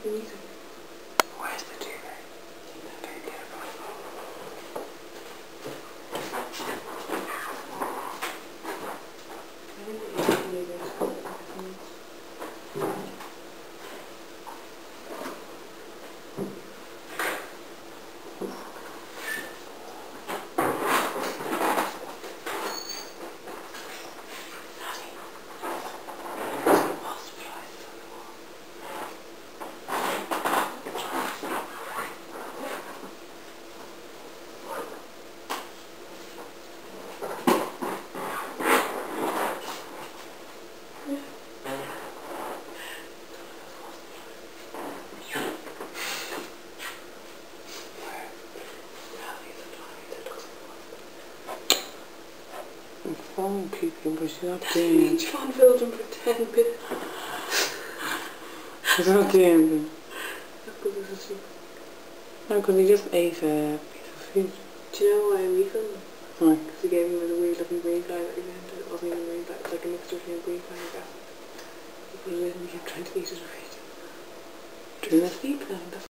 music. Where's the TV? I'm phone people, but she's not doing it. Each fan filled in for 10 bits. She's not doing it. No, because he just ate a piece of food. Do you know why I'm refilming? Why? Because he gave me a weird looking green fly that he meant. It wasn't even green fly, it was like a mixture between green fly and gas. He put it in and he kept trying to eat it or eat it. Doing it? Sleep now.